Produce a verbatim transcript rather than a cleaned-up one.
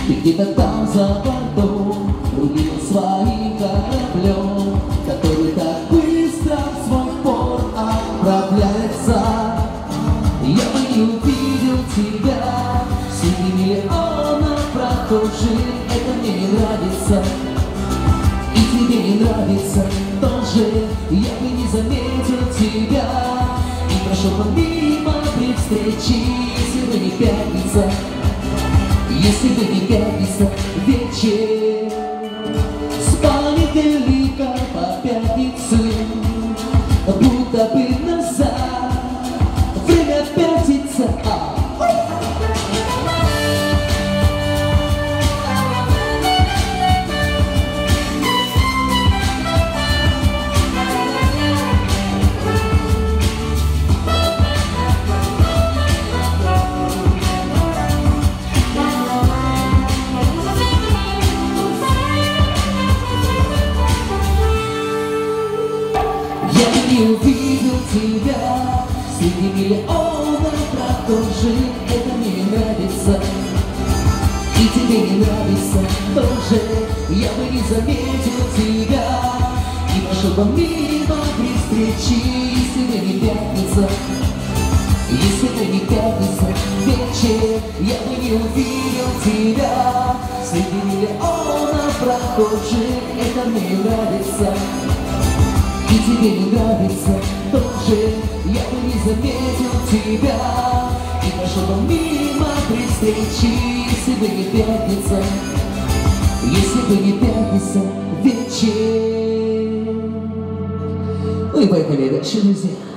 Ты где-то там за бортом рулил своим кораблем, который так быстро в свой порт отправляется. Я бы не увидел тебя среди миллионов прохожих. Это мне не нравится, и тебе не нравится тоже. Я бы не заметил тебя и прошел бы мимо при встрече, если бы не пятница, если бы не пятница вечер. Спали далеко по пятницу, будто бы назад. Время пятница, а я бы не увидел тебя среди миллионов прохожих. Это мне не нравится, и тебе не нравится тоже. Я бы не заметил тебя и пошел бы мимо при встрече, если бы не пятница, если бы не пятница вечер. Я бы не увидел тебя среди миллионов прохожих. Это мне не нравится, и тебе не нравится тоже. Я бы не заметил тебя и пошел бы мимо при встрече, если бы не пятница, если бы не пятница вечер. Ну и поехали дальше, друзья.